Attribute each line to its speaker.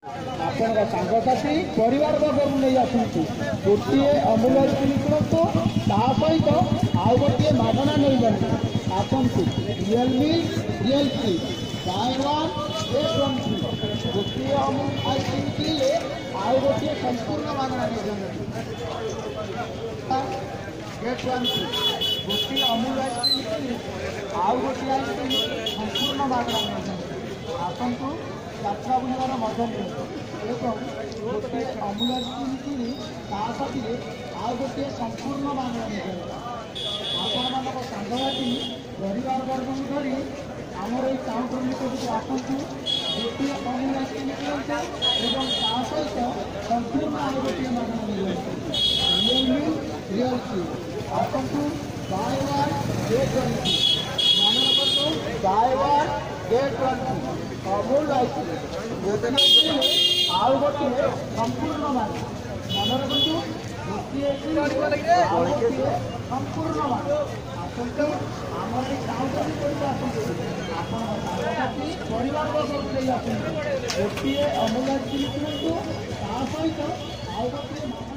Speaker 1: आपन सांगसाथी परिवार वर्ग नहीं आसतु गोटे अमूल आइसक्रीम किणतु ता सहित आउ गोटे मागणा नहीं जाते आसतु Realme real free buy one get one free गोटे अमूल आइसक्रीम किले आउ गोटे संपूर्ण मागणा नहीं जाते गेट वन फ्री गोटे अमूल आइसक्रीम किले आउ गोटे आइसक्रीम संपूर्ण मागणा नहीं जाते आसतु यात्रा बुलवार मजा एवं गोटे अमूल आइसक्रीम किणी साथी आउ गोटे संपूर्ण मागणा नहीं आपण मान सांगवाटी परिवार वर्ग धरी आमर ये काउंटर निकट आसतु गोटे अमूल आइसक्रीम किणतु एवं सहित संपूर्ण आउ गोटे मागणा नहीं रियलमी रियल फ्री आसतु buy one get one free मन रखु buy one get one free Amul ice cream गोटे आउ गोटे संपूर्ण मान मन रखु संपूर्ण मान आसतु आम काउंटर आसतु परिवार वर्ग आसतु गोटे अमूल आइसक्रीम किणतु ता सहित आउ गोटे